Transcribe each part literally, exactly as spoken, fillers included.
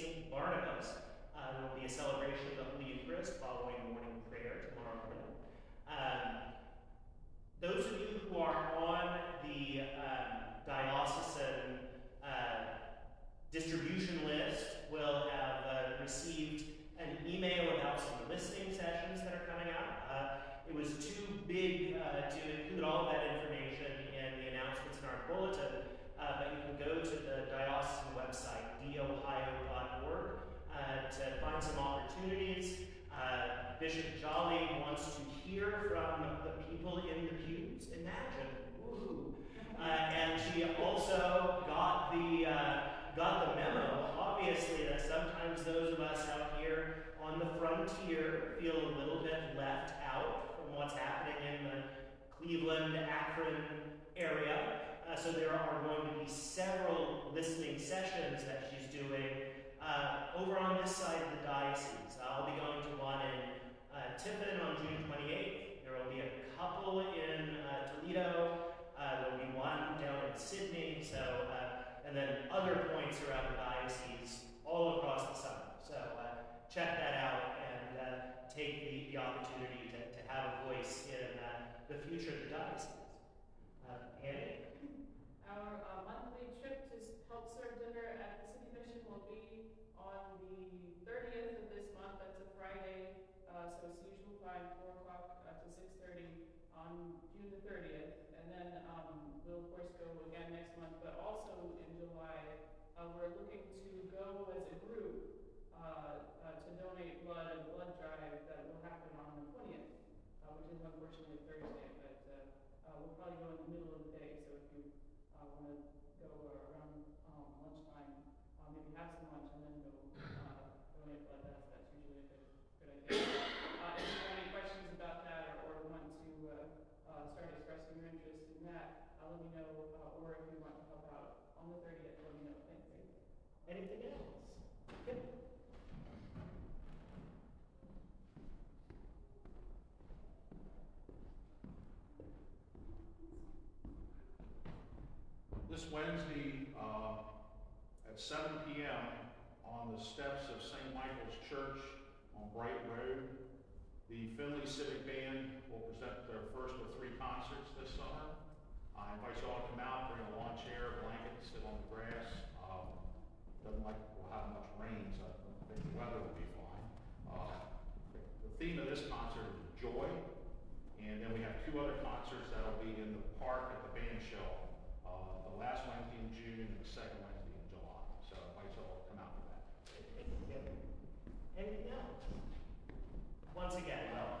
Saint Barnabas. Uh, there will be a celebration of the Holy Eucharist following morning prayer tomorrow morning. Um, those of you who are on the um, diocesan uh, distribution list will have uh, received an email about some listening sessions that are coming up. Uh, it was too big uh, to include all of that information in the announcements in our bulletin, uh, but you can go to the diocesan website, d ohio dot org, uh, to find some opportunities. Uh, Bishop Jolly wants to hear from the people in the pews. Imagine, woohoo! Uh, and she also got the uh, got the memo, obviously, that sometimes those of us out here on the frontier feel a little bit left out from what's happening in the Cleveland, Akron area. Uh, so there are going to be several listening sessions that she's doing uh, over on this side of the diocese. I'll be going to one in uh, Tiffin on June twenty-eighth. There will be a couple in uh, Toledo. Uh, there will be one down in Sydney. So. Uh, and then other points around the diocese all across the summer. So uh, check that out and uh, take the, the opportunity to, to have a voice in uh, the future of the diocese. Uh, Annie? Our uh, monthly trip to help serve dinner at the City Mission will be on the thirtieth of this month. That's a Friday, uh, so it's the usual time, four o'clock uh, to six thirty on June the thirtieth. And then um, we'll, of course, go again next month, but also in July, uh, we're looking to go as a group uh, uh, to donate blood and blood drive that will happen on the twentieth, uh, which is unfortunately Thursday, but uh, uh, we'll probably go in the middle of the day, so if you uh, want to go uh, around um, lunchtime, uh, maybe have some lunch and then go uh, donate blood, that's, that's usually a good, good idea. Uh, if you have any questions about that or, or want to uh, uh, start expressing your interest in that, uh, let me know, uh, or if you want to help out on the thirtieth, let me know. Thanks. Anything else? Yep. This Wednesday uh, at seven p m on the steps of Saint Michael's Church on Bright Road, the Findlay Civic Band will present their first of three concerts this summer. I invite you all to come out, bring a lawn chair, a blanket, sit on the grass. Um, doesn't like we'll have much rain, so I think the weather will be fine. Uh, the theme of this concert is joy, and then we have two other concerts that'll be in the park at the band shell. Uh, the last Wednesday in June and the second Wednesday in July. So I invite you all to come out for that. Anything else? Once again, well.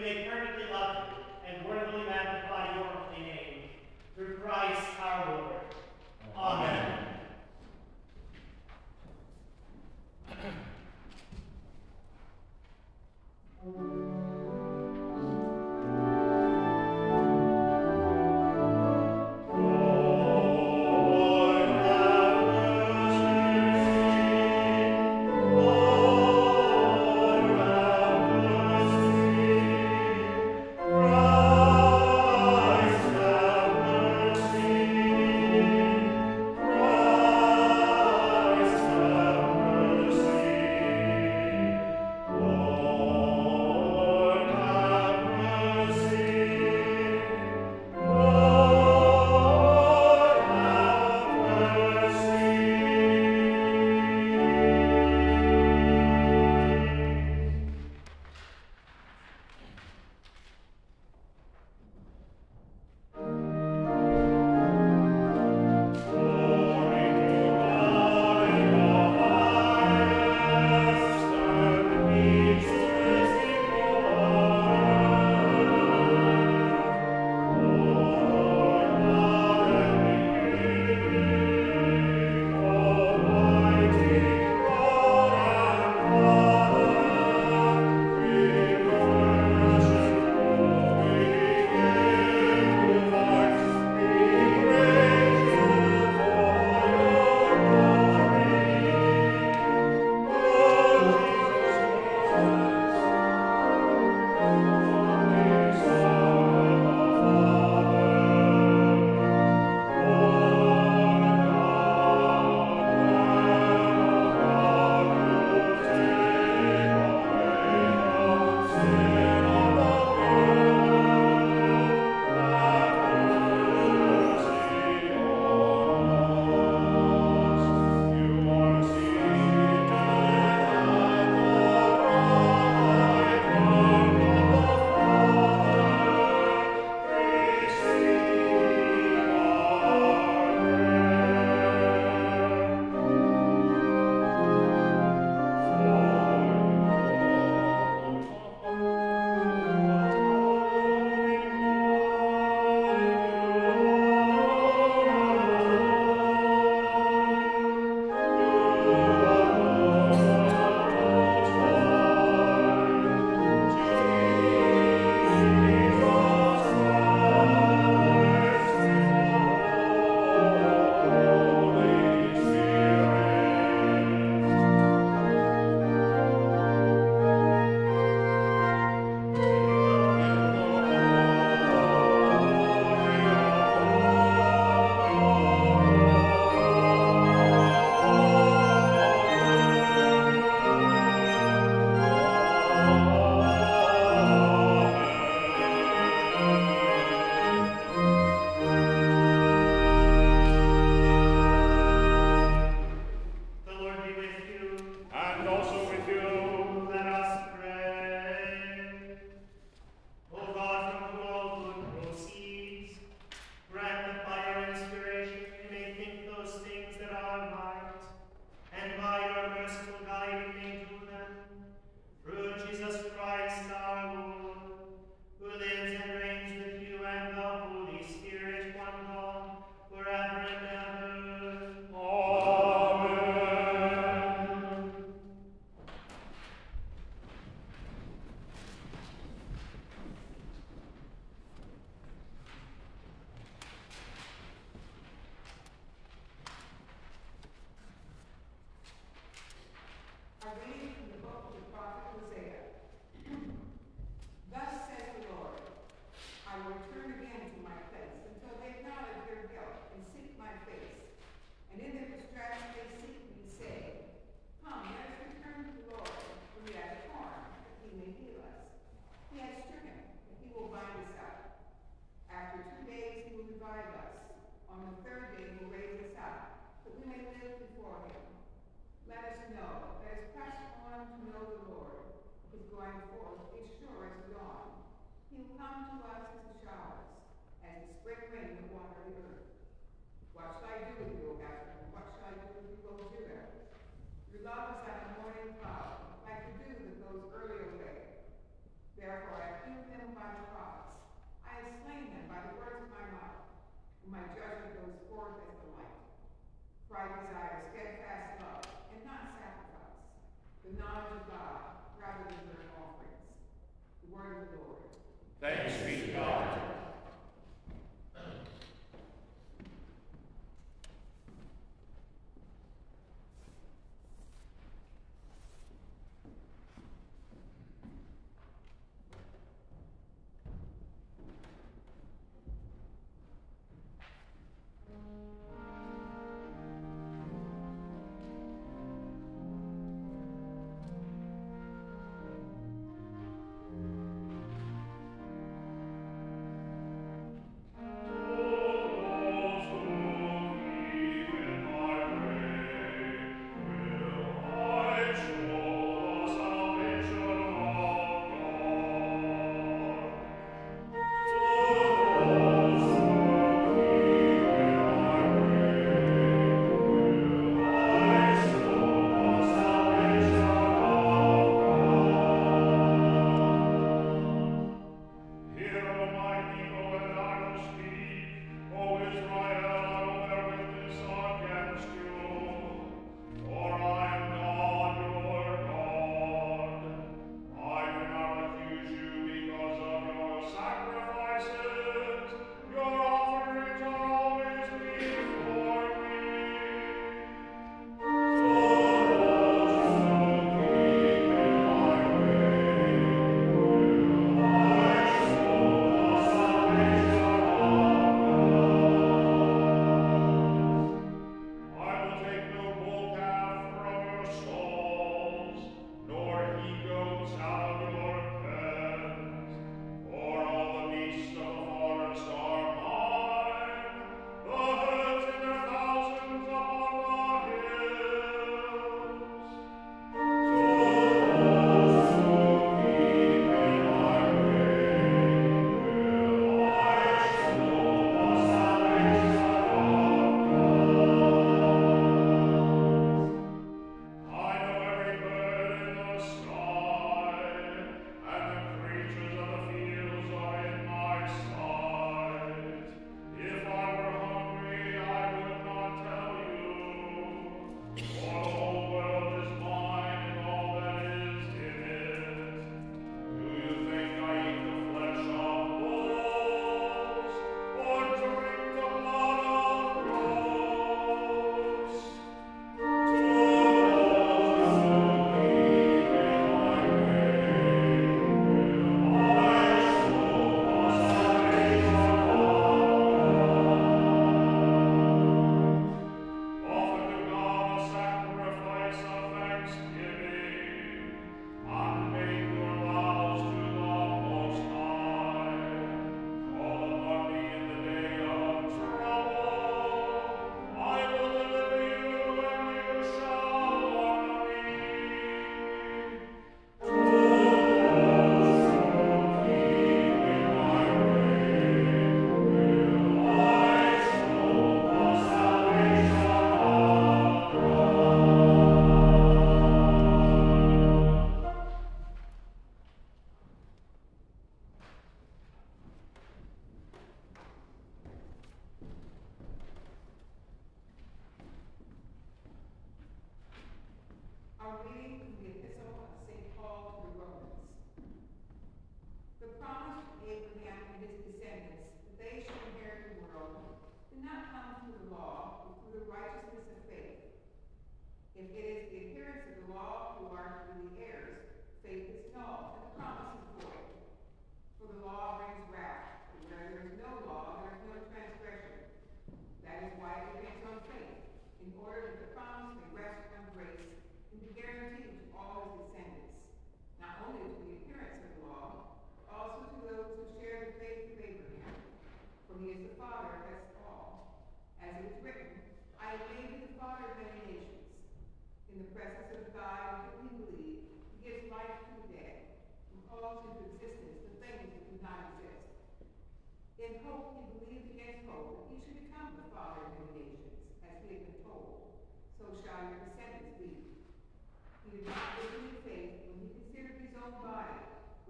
we may perfectly love you and worthily magnify your holy name. Through Christ our Lord. Amen. Therefore I have killed them by the prophets. I have slain them by the words of my mouth, and my judgment goes forth as the light. For I desire steadfast love, and not sacrifice, the knowledge of God, rather than burnt offerings. The word of the Lord. Thanks be to God.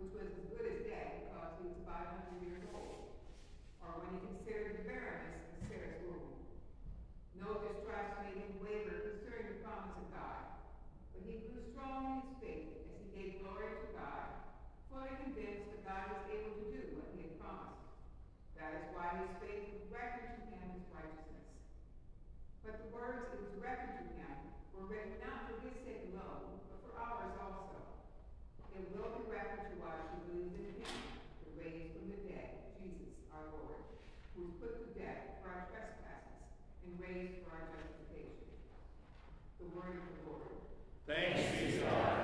which was as good as dead because he was about one hundred years old, or when he considered the barrenness of Sarah's womb. No distrust made him waver concerning the promise of God, but he grew strong in his faith as he gave glory to God, fully convinced that God was able to do what he had promised. That is why his faith was reckoned to him as righteousness. But the words it was reckoned to him were written not for his sake alone, but for ours also. It will be reckoned to us who believe in him, the raised from the dead, Jesus our Lord, who was put to death for our trespasses and raised for our justification. The word of the Lord. Thanks be to God.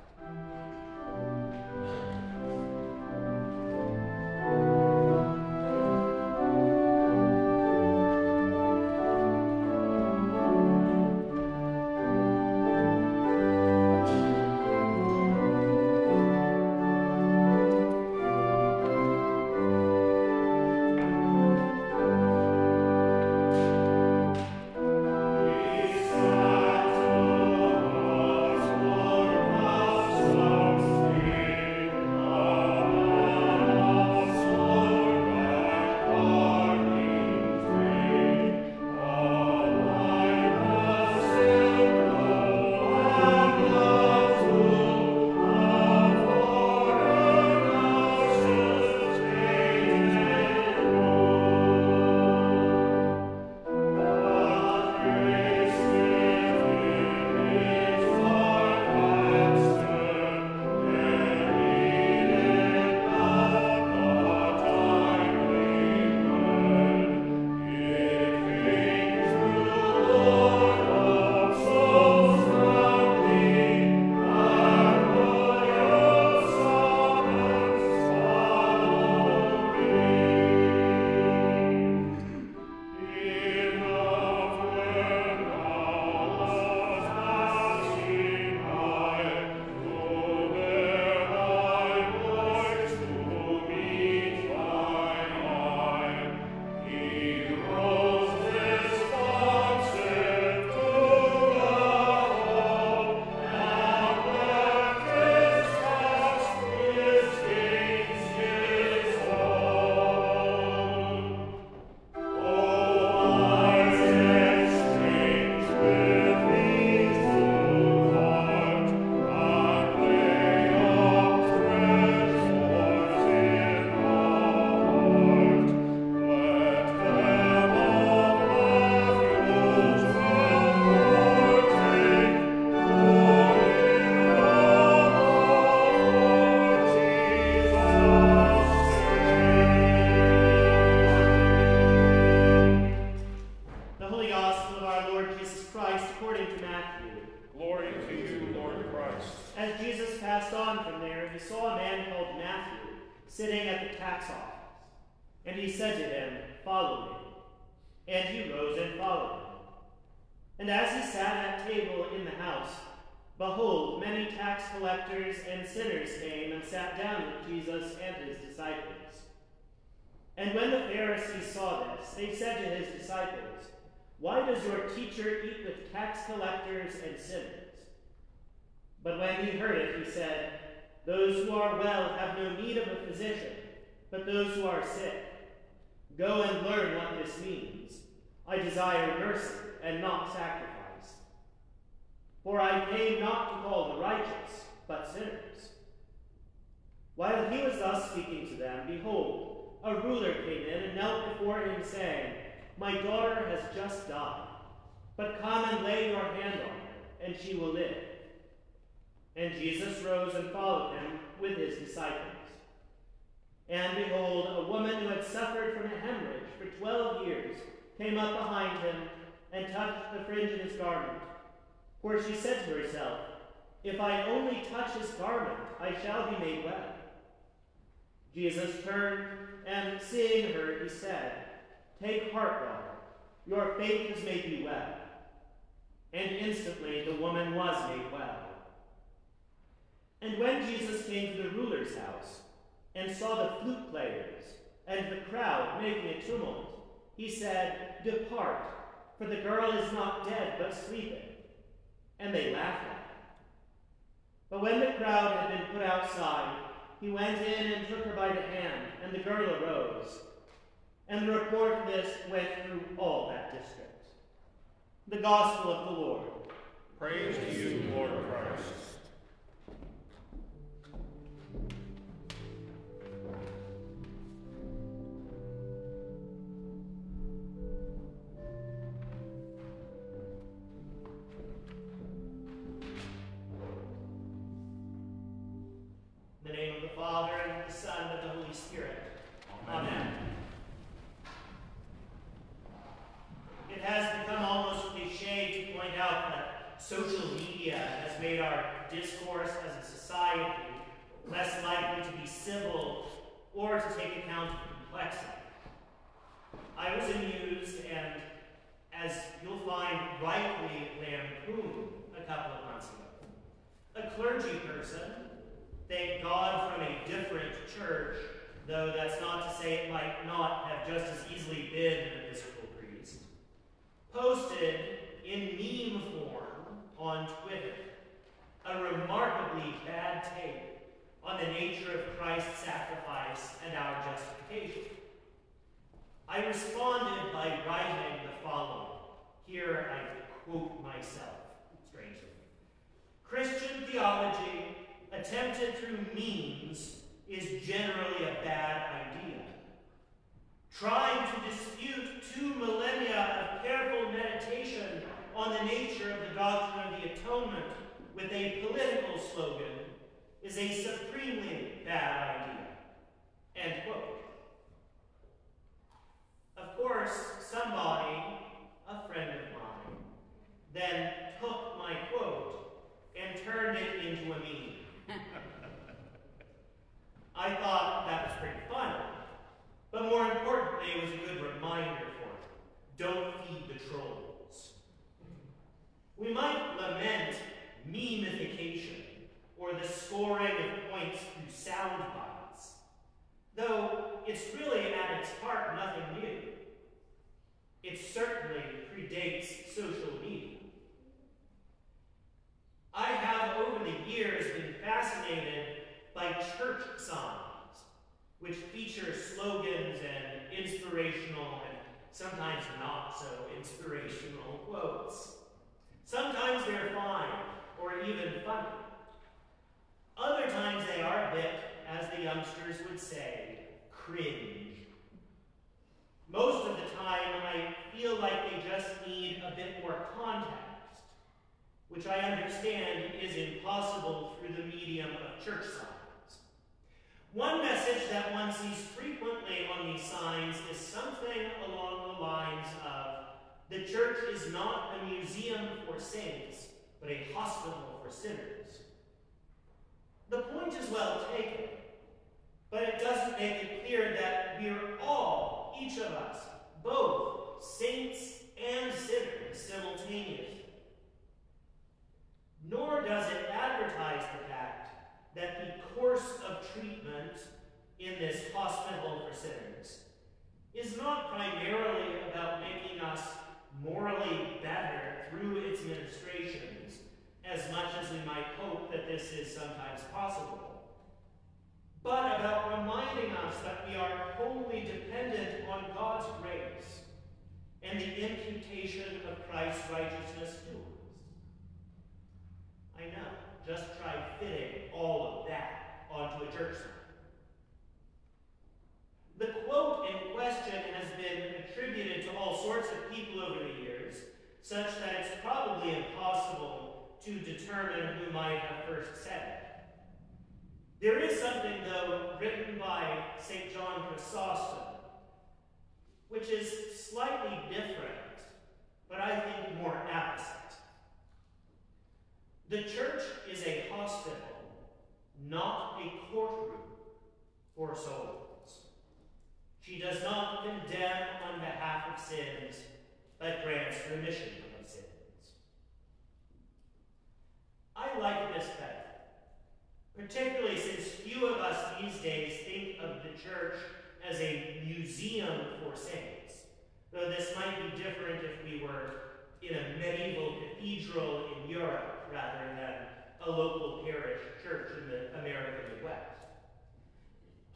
sitting at the tax office. And he said to him, "Follow me." And he rose and followed him. And as he sat at table in the house, behold, many tax collectors and sinners came and sat down with Jesus and his disciples. And when the Pharisees saw this, they said to his disciples, "Why does your teacher eat with tax collectors and sinners?" But when he heard it, he said, "Those who are well have no need of a physician, but those who are sick. Go and learn what this means. I desire mercy and not sacrifice. For I came not to call the righteous, but sinners." While he was thus speaking to them, behold, a ruler came in and knelt before him, saying, "My daughter has just died, but come and lay your hand on her, and she will live." And Jesus rose and followed him with his disciples. And behold, a woman who had suffered from a hemorrhage for twelve years came up behind him and touched the fringe of his garment. For she said to herself, "If I only touch his garment, I shall be made well." Jesus turned, and seeing her, he said, "Take heart, daughter, your faith has made you well." And instantly the woman was made well. And when Jesus came to the ruler's house, and saw the flute players and the crowd making a tumult, he said, "Depart, for the girl is not dead, but sleeping." And they laughed at him. But when the crowd had been put outside, he went in and took her by the hand, and the girl arose. And the report of this went through all that district. The Gospel of the Lord. Praise to you, Lord Christ. In the name of the Father, and of the Son, and of the Holy Spirit. Amen. Amen. It has become almost cliche to point out that social media has made our discourse as a society less likely to be civil or to take account of complexity. I was amused and, as you'll find, rightly lampooned a couple of months ago. A clergy person, thank God from a different church, though that's not to say it might not have just as easily been an Episcopal priest, posted in meme form on Twitter a remarkably bad take on the nature of Christ's sacrifice and our justification. I responded by writing the following. Here I quote myself, strangely. Christian theology attempted through memes is generally a bad idea. Trying to dispute two millennia of careful meditation on the nature of the doctrine of the atonement with a political slogan is a supremely bad idea. End quote. Of course, somebody, a friend of mine, then took my quote and turned it into a meme. I thought that was pretty funny, but more importantly, it was a good reminder for me. Don't feed the trolls. We might lament memification or the scoring of points through sound bites, though it's really at its heart nothing new. It certainly predates social media. I have over the years been fascinated by church signs, which feature slogans and inspirational and sometimes not so inspirational quotes. Sometimes they're fine or even funny. Other times they are a bit, as the youngsters would say, cringe. Most of the time I feel like they just need a bit more context, which I understand is impossible through the medium of church signs. One message that one sees frequently on these signs is something along the lines of, the church is not a museum for saints, but a hospital for sinners. The point is well taken, but it doesn't make it clear that we're all, each of us, both saints and sinners simultaneously. Nor does it advertise the fact that the course of treatment in this hospital for sinners is not primarily about making us morally better through its ministrations, as much as we might hope that this is sometimes possible, but about reminding us that we are wholly dependent on God's grace and the imputation of Christ's righteousness to us. I know, just try fitting all of that onto a church sign. The quote in question has been attributed to all sorts of people over the years, such that it's probably impossible to determine who might have first said it. There is something, though, written by Saint John Chrysostom, which is slightly different, but I think more apposite. The church is a hospital, not a courtroom for souls. She does not condemn on behalf of sins, but grants remission of sins. I like this better, particularly since few of us these days think of the church as a museum for saints, though this might be different if we were in a medieval cathedral in Europe rather than a local parish church in the American Midwest.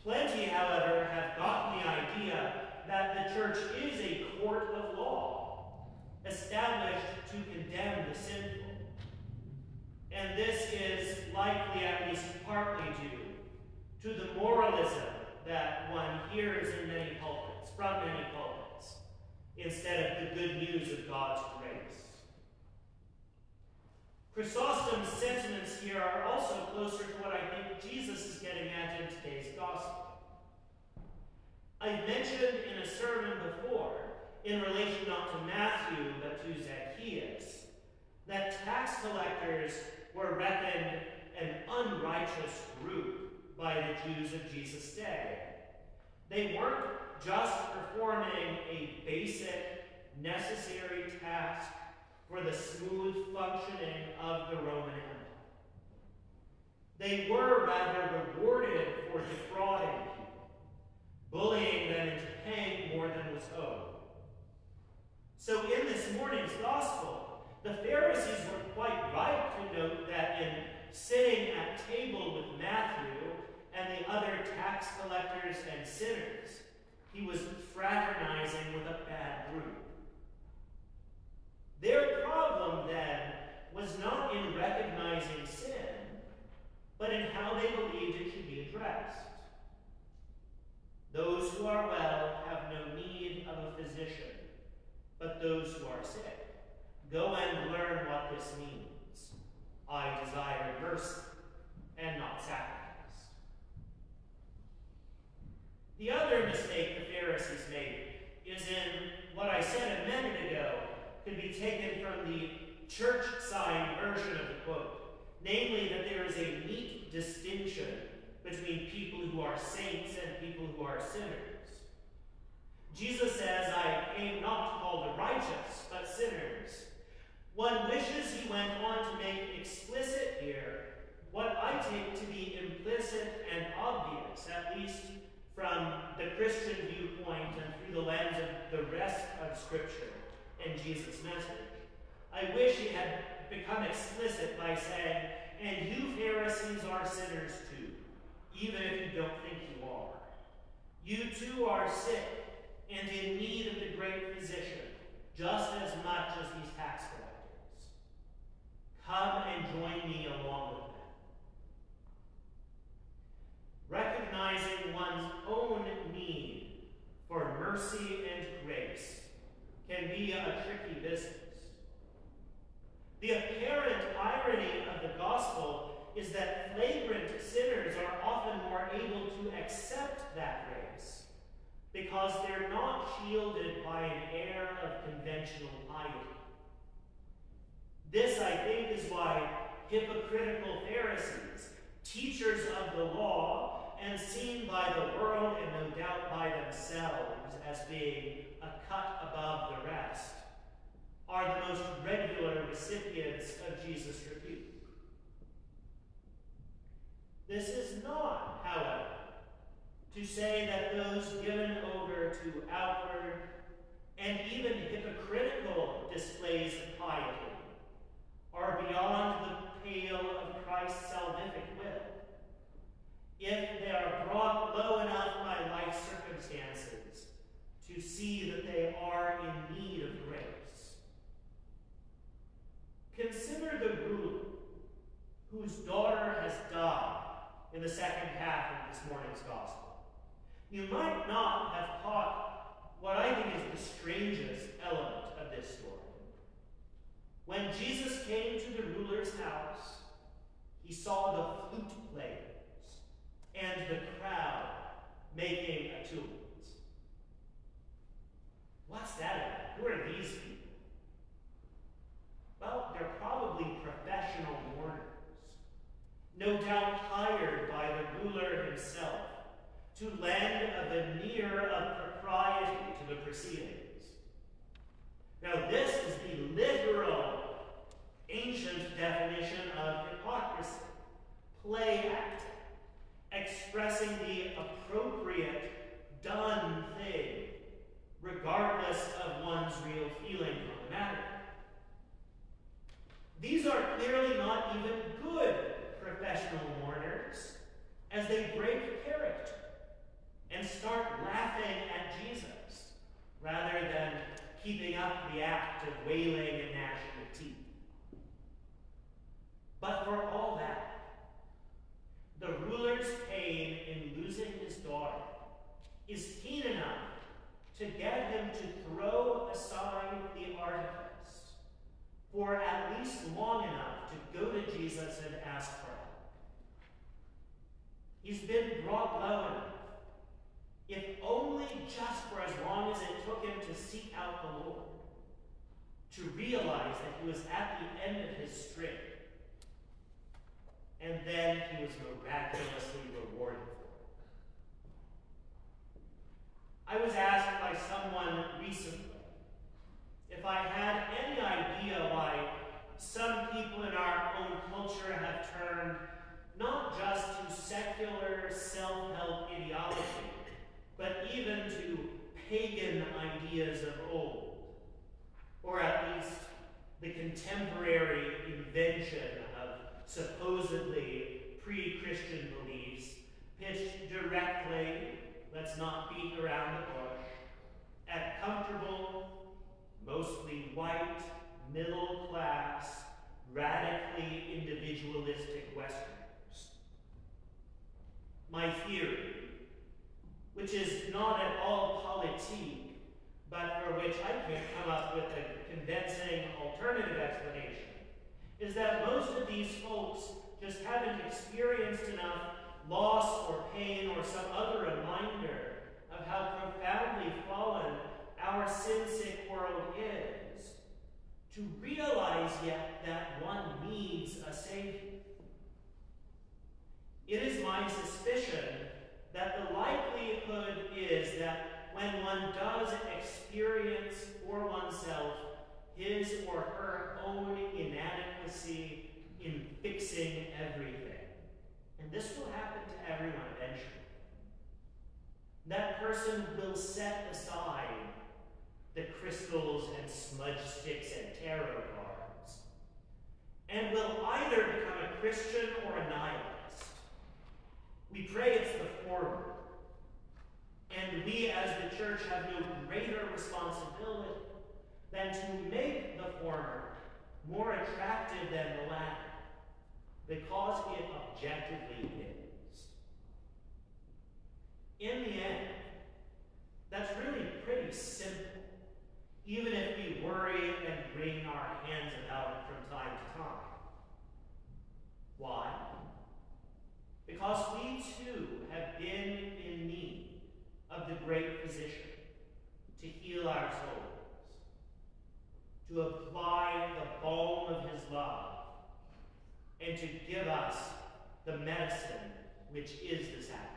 Plenty, however, have gotten the idea that the church is a court of law, established to condemn the sinful. And this is likely at least partly due to the moralism that one hears in many pulpits, from many pulpits, instead of the good news of God's grace. Chrysostom's sentiments here are also closer to what I think Jesus is getting at in today's gospel. I've mentioned in a sermon before, in relation not to Matthew, but to Zacchaeus, that tax collectors were reckoned an unrighteous group by the Jews of Jesus' day. They weren't just performing a basic, necessary task for the smooth functioning of the Roman Empire. They were rather rewarded for defrauding people, bullying them into paying more than was owed. So in this morning's gospel, the Pharisees were quite right to note that in sitting at table with Matthew and the other tax collectors and sinners, he was fraternizing with a bad group. Their problem, then, was not in recognizing sin, but in how they believed it should be addressed. Those who are well have no need of a physician, but those who are sick. Go and learn what this means. I desire mercy and not sacrifice. The other mistake the Pharisees made is in what I said a minute ago could be taken from the church sign version of the quote, namely that there is a neat distinction between people who are saints and people who are sinners. Jesus says, I came not to call the righteous, but sinners. One wishes he went on to make explicit here what I take to be implicit and obvious, at least from the Christian viewpoint and through the lens of the rest of Scripture and Jesus' message. I wish he had become explicit by saying, and you Pharisees are sinners too, even if you don't think you are. You too are sick and in need of the great physician, just as much as these tax collectors. Come and join me along with them. Recognizing one's own need for mercy and grace can be a tricky business. The apparent irony of the gospel is that flagrant sinners are often more able to accept that grace because they're not shielded by an air of conventional piety. This, I think, is why hypocritical Pharisees, teachers of the law, and seen by the world and no doubt by themselves as being a cut above the rest, are the most regular recipients of Jesus' rebuke. This is not, however, to say that those given over to outward and even hypocritical displays of piety are beyond the pale of Christ's salvific will, if they are brought low enough by life circumstances to see that they are in need of grace. Consider the ruler whose daughter has died in the second half of this morning's gospel. You might not have caught what I think is the strangest element of this story. When Jesus came to the ruler's house, he saw the flute players and the crowd making a tumult. What's that about? Who are these people? Well, they're probably professional mourners, no doubt hired by the ruler himself to lend a veneer of propriety to the proceedings. Now, this is the literal ancient definition of hypocrisy, play acting, expressing the appropriate, done thing, regardless of one's real feeling on the matter. These are clearly not even good professional mourners, as they break character. keeping up the act of wailing and gnashing of teeth. But for all that, the ruler's pain in losing his daughter is keen enough to get him to throw aside the artifice for at least long enough to go to Jesus and ask for help. He's been brought low enough, if only just for as long as it took him to seek out the Lord, to realize that he was at the end of his string, and then he was miraculously rewarded for it. I was asked by someone recently if I had any idea why some people in our own culture have turned not just to secular self-help ideology, but even to pagan ideas of old, or at least the contemporary invention of supposedly pre-Christian beliefs pitched directly, let's not beat around the bush, at comfortable, mostly white, middle-class, radically individualistic Westerners. My theory, which is not at all politique, but for which I can't come up with a convincing alternative explanation, is that most of these folks just haven't experienced enough loss or pain or some other reminder of how profoundly fallen our sin-sick world is to realize yet that one needs a Savior. It is my suspicion that the likelihood is that when one does experience for oneself his or her own inadequacy in fixing everything, and this will happen to everyone eventually, that person will set aside the crystals and smudge sticks and tarot cards, and will either become a Christian or a nihilist. We pray it's the former, and we as the church have no greater responsibility than to make the former more attractive than the latter, because it objectively is. In the end, that's really pretty simple, even if we worry and wring our hands about it from time to time. Why? Because we too have been in need of the great physician to heal our souls, to apply the balm of his love, and to give us the medicine which is the sacrament.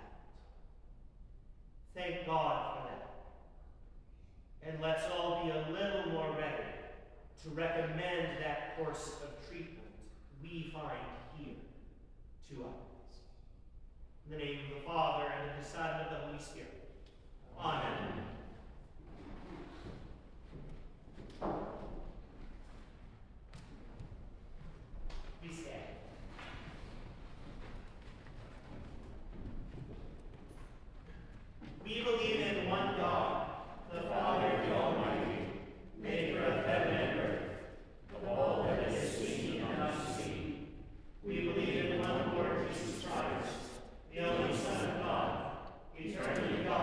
Thank God for that. And let's all be a little more ready to recommend that course of treatment we find here to us. In the name of the Father, and of the Son, and of the Holy Spirit. Amen. Please stand. We believe in one God, the Father, the Almighty, maker of heaven and earth, of all that is seen and unseen. We believe in one Lord Jesus Christ, the only Son of God, eternally God.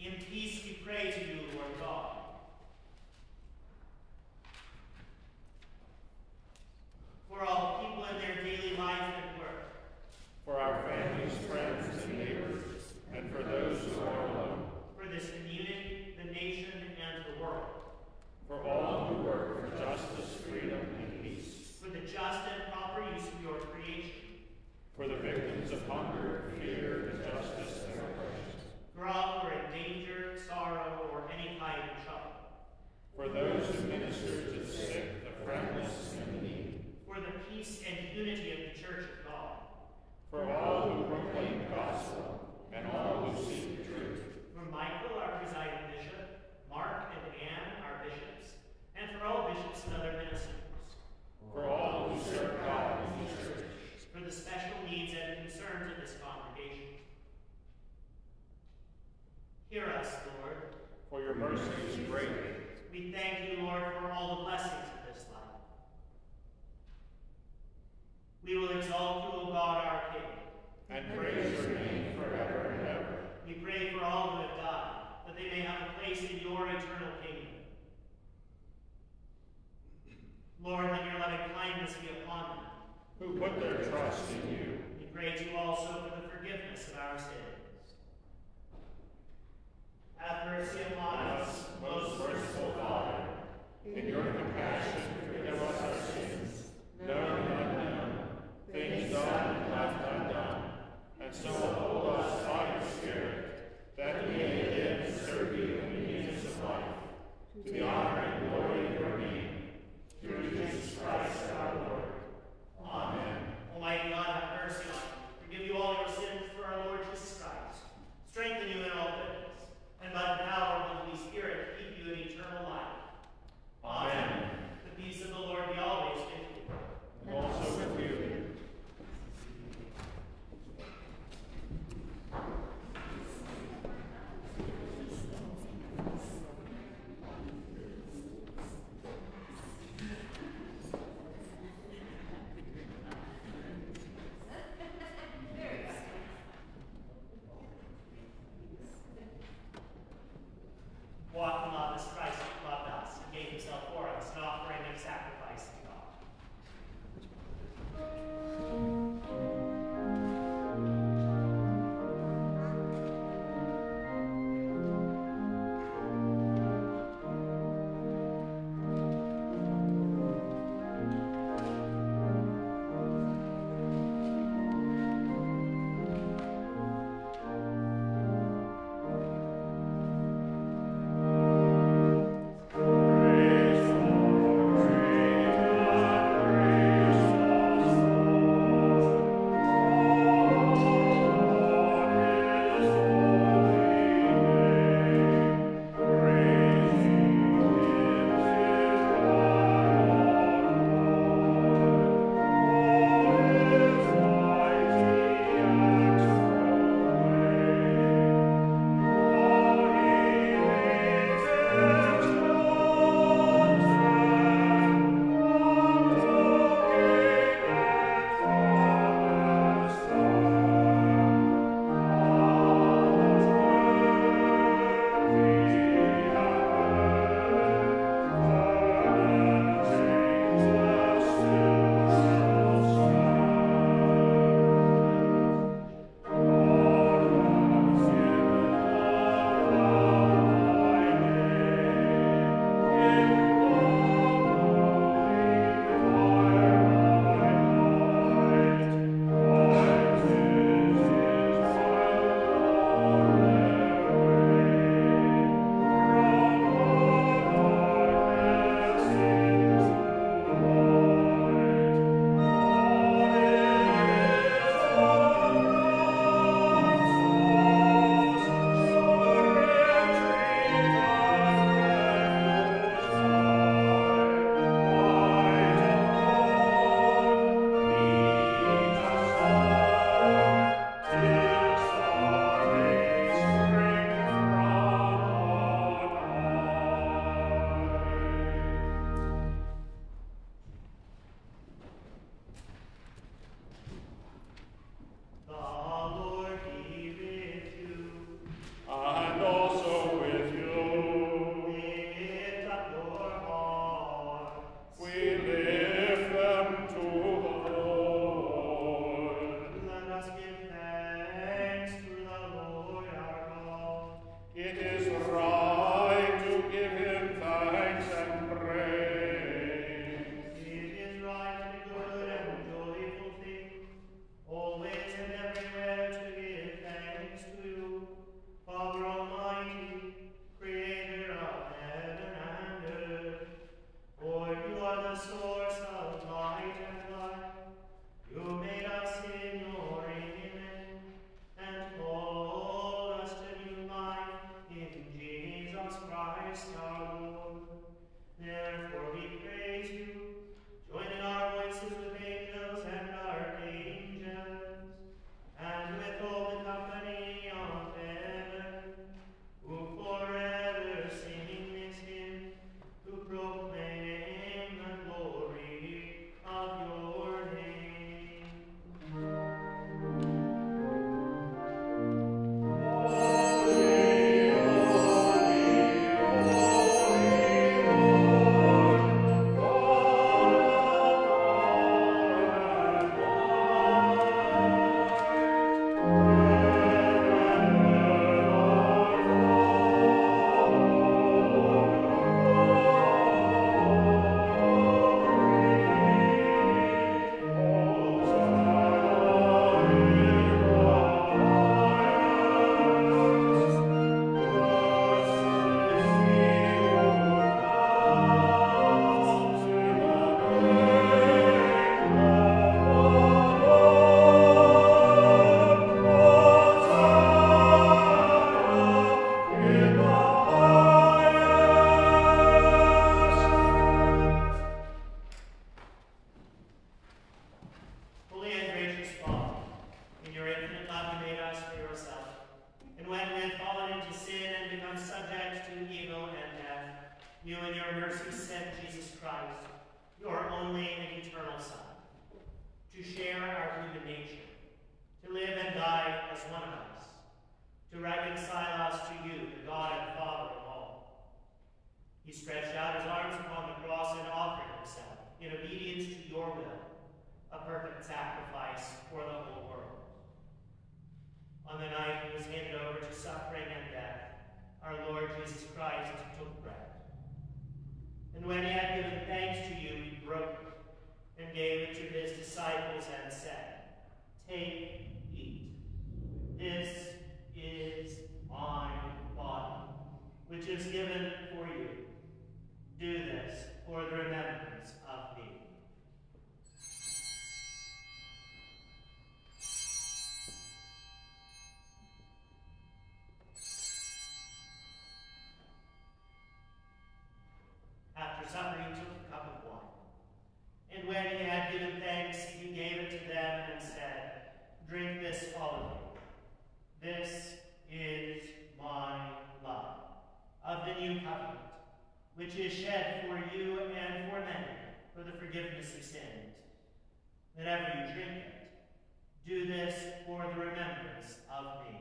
In peace we pray to you, Lord God. For all people in their daily life and work. For our families, friends, and neighbors, and for those who are alone. For this community, the nation, and the world. For all who work for justice, freedom, and peace. For the just and proper use of your creation. For the victims of hunger, fear, injustice, and oppression. For all who are in danger, sorrow, or any kind of trouble. For those who minister to the sick, the friendless, and the needy. For the peace and unity of the Church of God. For all who proclaim the gospel, and all who seek the truth. For Michael, our presiding bishop, Mark and Anne, our bishops, and for all bishops and other ministers. For all who serve God in the Church. For the special needs and concerns of this congregation. Hear us, Lord. For your mercy is great. We thank you, Lord, for all the blessings of this life. We will exalt you, O God, our King. And praise your name forever and ever. We pray for all who have died, that they may have a place in your eternal kingdom. Lord, let your loving kindness be upon them. Who put their trust in you. We pray to you also for the forgiveness of our sins. Have mercy upon us, most merciful Father. In your compassion, forgive us our sins, known and unknown, things done and left undone, and so uphold us by your Spirit, that we may live and serve you in the newness of life, to the honor and glory of your name, through Jesus Christ our Lord. Amen. Almighty God, have mercy on you. Forgive you all your sins for our Lord Jesus Christ. Strengthen you in all goodness, and by the power of the Holy Spirit, keep you in eternal life. Amen. right to give him thanks and praise. It is right and good and joyful thing, always and everywhere to give thanks to you, Father Almighty, Creator of heaven and earth. For you are the source of light and life. You made us in your image and called us to new life in Jesus Christ our Lord. Therefore we praise you, joining our voices with angels and archangels, and with all the company of heaven, who forever sing this hymn, who proclaim the glory of your name. Holy and gracious Father, in your infinite love you made us for yourself, and when we had fallen into sin and become subject to evil and death, you in your mercy sent Jesus Christ, your only and eternal Son, to share our human nature, to live and die as one of us, to reconcile us to you, the God and Father of all. He stretched out his arms upon the cross and offered himself, in obedience to your will, a perfect sacrifice for the whole world. On the night he was handed over to suffering and death, our Lord Jesus Christ took bread. And when he had given thanks to you, he broke it and gave it to his disciples and said, "Take, eat. This is my body, which is given for you. Do this for the remembrance of me." After supper, he took the cup of wine. And when he had given thanks, he gave it to them and said, "Drink this, all of you. This is my blood of the new covenant, which is shed for you and for many for the forgiveness of sins. Whenever you drink it, do this for the remembrance of me."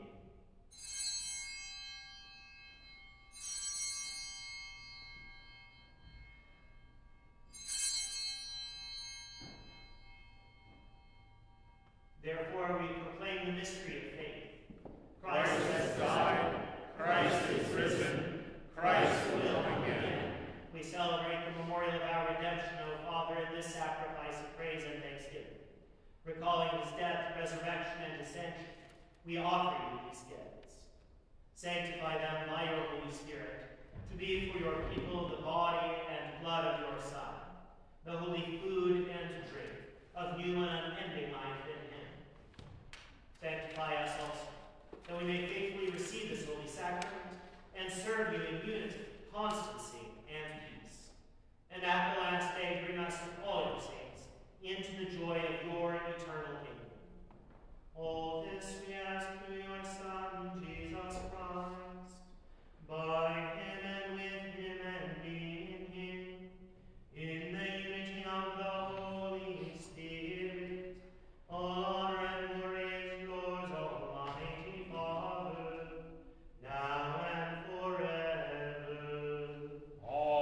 Therefore, we proclaim the mystery of faith. Christ has died, Christ is risen, Christ will come again. We celebrate the memorial of our redemption, O Father, in this sacrifice of praise and thanksgiving. Recalling his death, resurrection, and ascension, we offer you these gifts. Sanctify them by your Holy Spirit, to be for your people the body and blood of your Son, the holy food and drink of new and unending life in him. Sanctify us also, that we may faithfully receive this holy sacrament and serve you in unity, constancy, and peace. And at the last day, bring us with all your saints into the joy of your eternal kingdom. All this we ask through your Son, Jesus Christ, by him and with him and in him, in the unity of the Holy Spirit, all honor and glory is yours, Almighty Father, now and forever. Amen.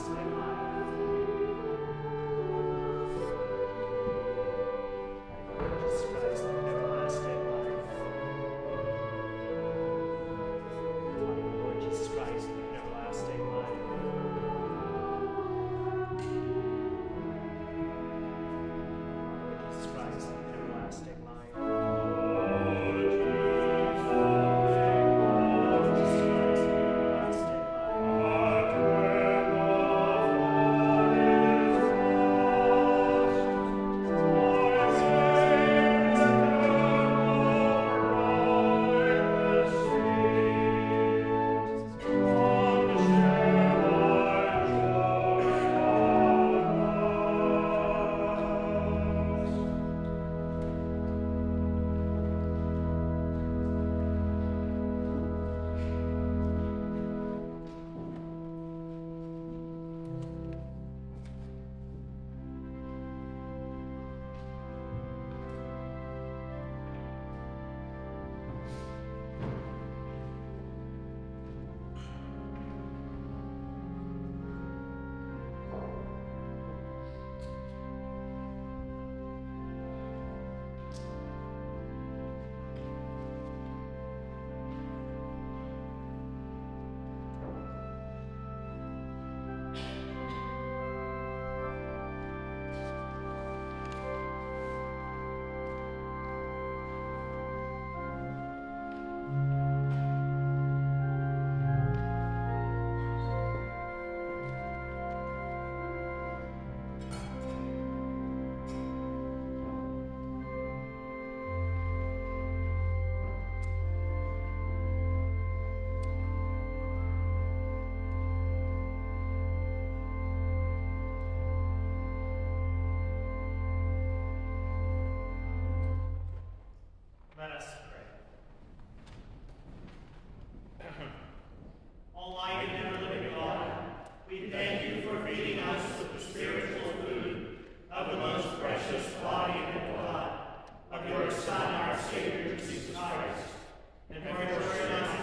Let us pray. Almighty and ever-living God, we thank you for feeding us with the spiritual food of the most precious body and blood of your Son, our Savior, Jesus Christ, and for assuring us